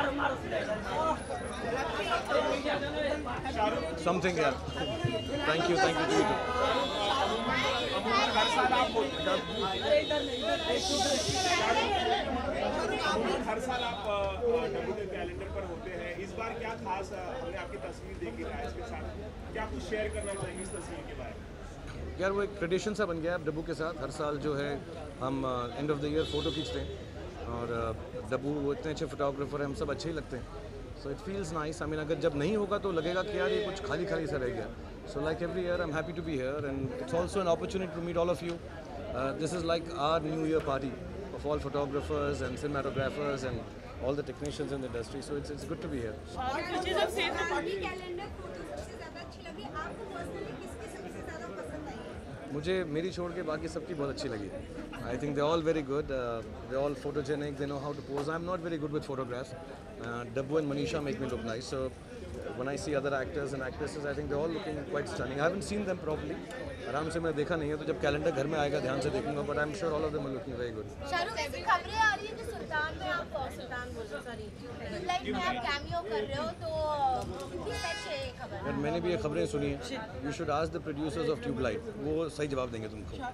Something यार। Thank you हर साल आप डब्ल्यू के कैलेंडर पर होते हैं, इस बार क्या खास हमने आपकी तस्वीर देखी है इसके साथ, क्या कुछ शेयर करना चाहेंगे इस तस्वीर के बारे में? यार वो एक ट्रेडिशन सा बन गया है डब्बू के साथ। हर साल जो है हम end of the year photo खींचते हैं और डब्बू वो इतने अच्छे फोटोग्राफर हैं, हम सब अच्छे ही लगते हैं। So it feels nice. I mean अगर जब नहीं होगा तो लगेगा कि यार ये कुछ खाली खाली सा रह गया। So like every year I am happy to be here and it's also an opportunity to meet all of you. This is like our new year party of all photographers and cinematographers and all the technicians in the industry. So it's good to be here. Calendar photo सबसे ज़्यादा अच्छी लगी आपको personally, किसकी सबसे ज़्यादा पसंद आई है? मुझे मेरी छोड़ के बाकी सबकी बहुत अच्छी लगी। I think they all very good, they all photogenic, they know how to pose. I am not very good with photographs. Dabboo and Manisha make me look nice. So when I see other actors and actresses, I think they're all looking quite stunning. I haven't seen them properly. आराम से मैं देखा नहीं है, तो जब calendar घर में आएगा ध्यान से देखूंगा, but I'm sure all of them are looking very good. Shahrukh, ऐसी खबरें आ रही है कि सुल्तान में आप ट्यूबलाइट में आप कैमियो कर रहे हो, तो कितनी सच है ये खबर? यार मैंने भी ये खबरें सुनी हैं। You should ask the producers of Tubelight, वो सही जवाब देंगे तुमको।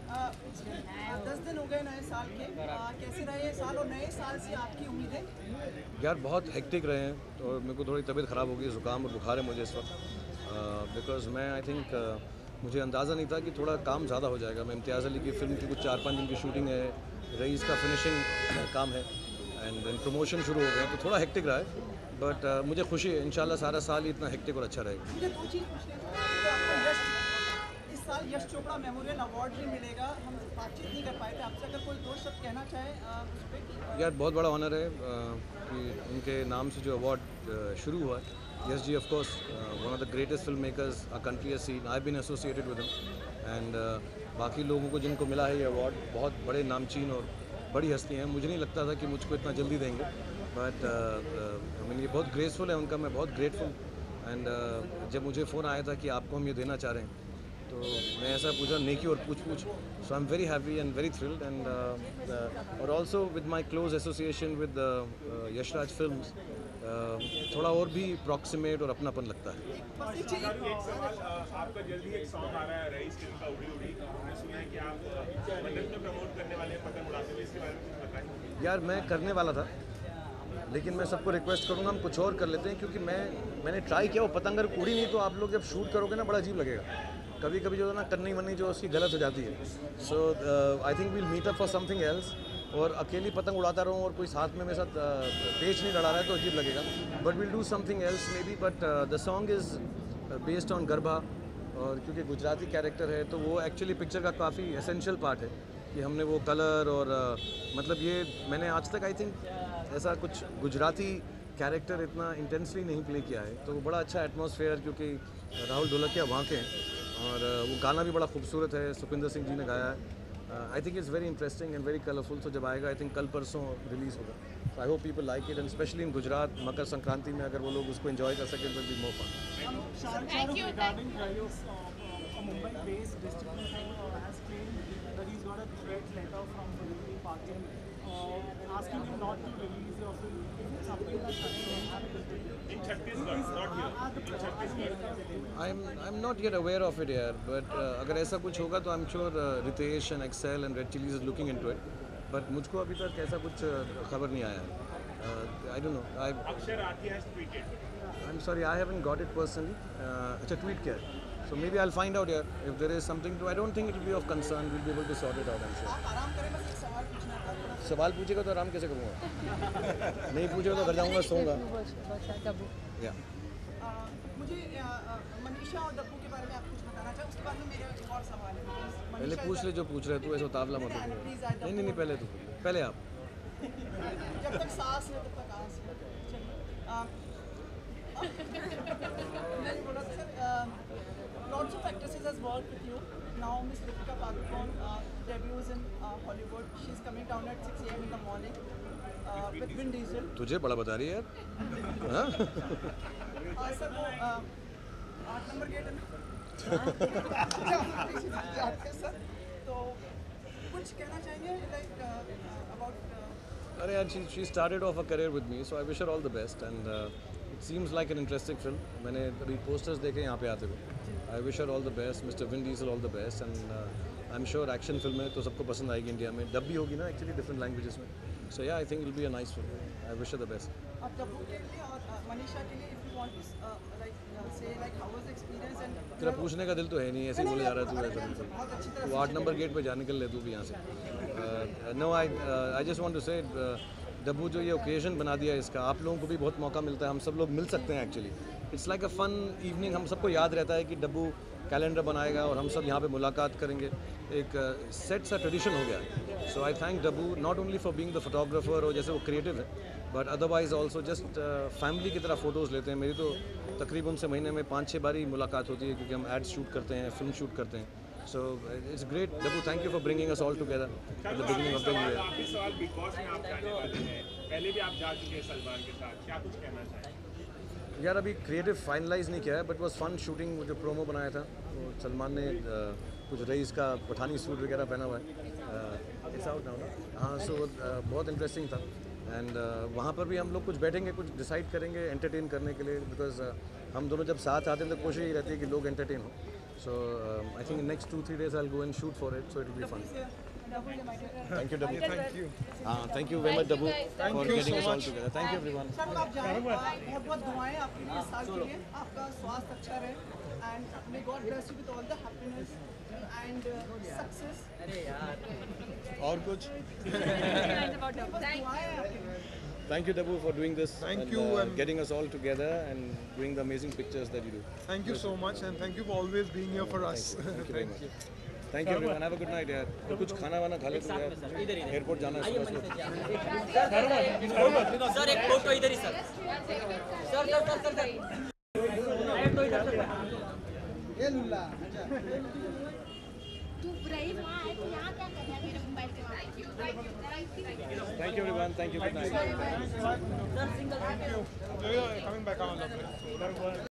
10 दिन हो गए नए साल के, कैसे रहे ये साल और नए साल से आपकी उम्मीदें? यार बहुत हेक्टिक रहे हैं, तो मेरे को थोड़ी तबीयत ख़राब हो गई, ज़ुकाम और बुखार है मुझे इस वक्त। बिकॉज मैं आई थिंक मुझे अंदाज़ा नहीं था कि थोड़ा काम ज़्यादा हो जाएगा। मैं इम्तियाज़ अली की फ़िल्म की कुछ 4-5 दिन की शूटिंग है, रईस का फिनिशिंग काम है एंड देन प्रमोशन शुरू हो गया, तो थोड़ा हेक्टिक रहा है। बट मुझे खुशी है, इंशाल्लाह सारा साल ही इतना हेक्टिक और अच्छा रहेगा। मुझे दो चीज़ पूछनी थी। तो आपको इस साल यश चोपड़ा मेमोरियल अवार्ड भी मिलेगा, हम बातचीत नहीं कर पाए थे आपसे, अगर कोई दो शब्द कहना चाहे उस पर। यार बहुत बड़ा ऑनर है कि उनके नाम से जो अवार्ड शुरू हुआ है। यस जी, of course one of the greatest film makers a country has seen. I been associated with him and बाकी लोगों को जिनको मिला है ये अवार्ड, बहुत बड़े नामचीन और बड़ी हस्तियाँ हैं। मुझे नहीं लगता था कि मुझको इतना जल्दी देंगे, बट आई मीन ये बहुत ग्रेसफुल है उनका, मैं बहुत ग्रेटफुल। एंड जब मुझे फ़ोन आया था कि आपको हम ये देना चाह रहे हैं, तो मैं ऐसा पूछा नेकी और पूछ so I am very happy and very thrilled and और also with my close association with Yashraj films थोड़ा और भी प्रॉक्सिमेट और अपनापन लगता है। एक सवाल, आपका जल्दी एक सॉन्ग आ रहा है रईस फिल्म का, उड़ी उड़ी। हमने सुना है कि आप मन्नत में प्रमोट करने वाले हैं पतंग उड़ाते हुए, इसके बारे में कुछ बताएं। यार मैं करने वाला था, लेकिन मैं सबको रिक्वेस्ट करूँगा हम कुछ और कर लेते हैं, क्योंकि मैंने ट्राई किया, वो पतंग अगर उड़ी नहीं तो आप लोग जब शूट करोगे ना बड़ा अजीब लगेगा। कभी कभी जो है ना करनी वरनी जो उसकी गलत हो जाती है। So I think we'll meet up for something else. और अकेली पतंग उड़ाता रहूँ और कोई साथ में मेरे साथ पेच नहीं लड़ा रहा है तो अजीब लगेगा। But will do something else maybe. But the song is based on Garba, और क्योंकि गुजराती कैरेक्टर है तो वो एक्चुअली पिक्चर का काफ़ी एसेंशियल पार्ट है कि हमने वो कलर और मतलब ये मैंने आज तक आई थिंक ऐसा कुछ गुजराती कैरेक्टर इतना इंटेंसली नहीं प्ले किया है। तो वो बड़ा अच्छा एटमॉस्फेयर, क्योंकि राहुल ढोलकिया वहाँ के हैं और वो गाना भी बड़ा खूबसूरत है, सुखविंदर सिंह जी ने गाया है। I think it's very interesting and very colourful. So जब आएगा आई थिंक कल परसों रिलीज़ होगा। So I hope people like it and specially in Gujarat Makar Sankranti में अगर वो लोग उसको एंजॉय कर सकें तो be more fun. Thank you. Mumbai based distributor has claimed that he's got a threat letter from political party asking him not to release your film. Is it something that's happening in Chhattisgarh, not here, in Chhattisgarh? I'm not yet aware of it यार, but अगर ऐसा कुछ होगा तो I'm sure Ritesh and Excel and Red Chillies is looking into it. But मुझको अभी तक ऐसा कुछ खबर नहीं आया है। I don't know. Akshay Rathi has tweeted. I'm sorry, I haven't got it personally. अच्छा ट्वीट किया है। So maybe I'll find out here if there is something to. I don't think it will be of concern. We'll be able to sort it out. I'm sure. आप आराम करें, बस एक सवाल पूछना था। सवाल पूछेगा तो आराम कैसे करूँगा? नहीं पूछेगा तो घर जाऊँगा सोऊंगा। या मुझे मनीषा और डब्बू के बारे में आप कुछ बताना चाहें, उसके बाद में मेरा एक और सवाल है। पहले पूछ ले जो पूछ रहे तू, ऐसा उतावला मत हो। नहीं पहले तू, पहले आप। जब तक सांस है तब तक आस है। चलिए मैंने बोला sir, lots of actresses has worked with you. Now Miss Deepika Padukone debuts in Hollywood. She's coming down at 6 a.m. in the morning with Vin Diesel. तुझे बड़ा बता रही है यार। हाँ? सर वो 8 नंबर गेट है ना, जाते हैं सर। तो कुछ कहना चाहेंगे लाइक अबाउट अरे यार she started off a career with me, so I wish her all the best and it seems like an interesting film. मैंने अभी posters देखे यहाँ पे आते हुए. I wish her all the best, Mr. Vin Diesel all the best and I'm sure action film है तो सबको पसंद आएगी इंडिया में. डब भी होगी ना actually different languages में. So yeah, I think it'll be a nice film. I wish her the best. अब डब्बू के लिए और मनीषा के लिए, if you want to say how was the experience and तेरा पूछने का दिल तो है नहीं, ऐसे ही बोले जा रहा है तू ऐसा बिल्कुल. बहुत अच्छी तरह तू 8 नंबर गेट पे जा निकल ले तू भी यहाँ से. No I just want to say Dabboo जो ये ओकेजन बना दिया है इसका, आप लोगों को भी बहुत मौका मिलता है, हम सब लोग मिल सकते हैं actually. It's like a fun evening. हम सबको याद रहता है कि डब्बू कैलेंडर बनाएगा और हम सब यहाँ पे मुलाकात करेंगे. एक सेट सा ट्रेडिशन हो गया है. So I thank Dabboo not only for being the photographer और जैसे वो क्रिएटिव है, but otherwise also just family की तरह फ़ोटोज़ लेते हैं. मेरी तो तकरीबन उनसे महीने में 5-6 बार ही मुलाकात होती है क्योंकि हम एड्स शूट करते हैं, फिल्म शूट करते हैं. So it's great, Dabu. Thank you for bringing us all together at the beginning of the year. आखिरी सवाल, बिग बॉस में आप जाने वाले हैं, पहले भी आप जा चुके हैं सलमान के साथ, क्या कुछ कहना चाहेंगे? यार अभी क्रिएटिव फाइनलाइज नहीं किया है, बट वॉज फन शूटिंग. जो प्रोमो बनाया था तो सलमान ने कुछ रईस का पठानी सूट वगैरह पहना हुआ है. इट्स आउट नाउ ना. हाँ, सो बहुत इंटरेस्टिंग था. एंड वहाँ पर भी हम लोग कुछ बैठेंगे, कुछ डिसाइड करेंगे एंटरटेन करने के लिए, बिकॉज हम दोनों जब साथ आते हैं तो कोशिश यही रहती है कि लोग एंटरटेन हो. So I think in next 2-3 days I'll go and shoot for it, so it will be fun. Thank you, Dabu. Thank you. Thank you very much, Dabu, for getting us all together. Thank you, everyone. Sir आप जाएं, बहुत बहुत दुआएं आपके लिए इस साल के लिए, आपका स्वास्थ्य अच्छा रहे and may God bless you with all the happiness and success. और कुछ? बस दुआएं आपके लिए. Thank you, Dabu, for doing this. Thank and, you, and- getting us all together and doing the amazing pictures that you do. Thank you so much, and thank you for always being here for us. Thank you very much. Thank you, everyone. Have a good night, यार. और कुछ खाना वाना खा ले तो यार. Airport जाना है सुबह सुबह. सर एक फोटो इधर ही sir. Sir sir sir sir एक तो इधर सर. तू रही वहाँ है, तू यहाँ क्या कर रहा है मेरे मोबाइल के वहाँ? Thank you, everyone. Thank you. Good night. Coming back on.